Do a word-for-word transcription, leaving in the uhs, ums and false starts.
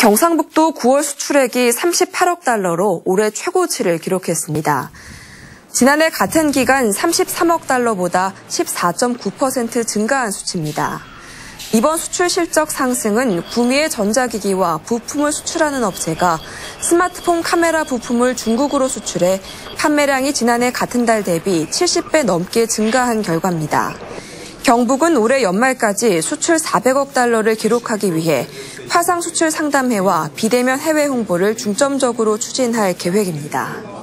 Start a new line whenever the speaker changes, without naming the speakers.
경상북도 구월 수출액이 삼십팔억 달러로 올해 최고치를 기록했습니다. 지난해 같은 기간 삼십삼억 달러보다 십사 점 구 퍼센트 증가한 수치입니다. 이번 수출 실적 상승은 구미의 전자기기와 부품을 수출하는 업체가 스마트폰 카메라 부품을 중국으로 수출해 판매량이 지난해 같은 달 대비 칠십 배 넘게 증가한 결과입니다. 경북은 올해 연말까지 수출 사백억 달러를 기록하기 위해 화상 수출 상담회와 비대면 해외 홍보를 중점적으로 추진할 계획입니다.